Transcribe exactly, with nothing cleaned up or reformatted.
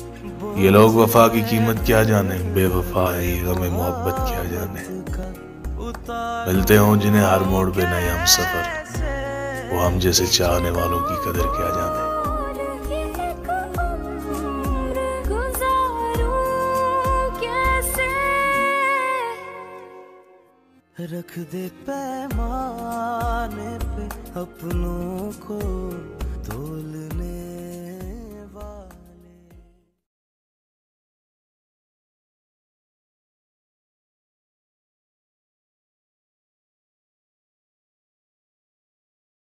ये लोग वफा की कीमत क्या जाने, बेवफा है ये गमे मोहब्बत क्या जाने। मिलते हों जिन्हें हर मोड़ पे नए हम सफर, वो हम जैसे चाहने वालों की कदर क्या जाने। रख दे पैमाने पे अपनों को तोलने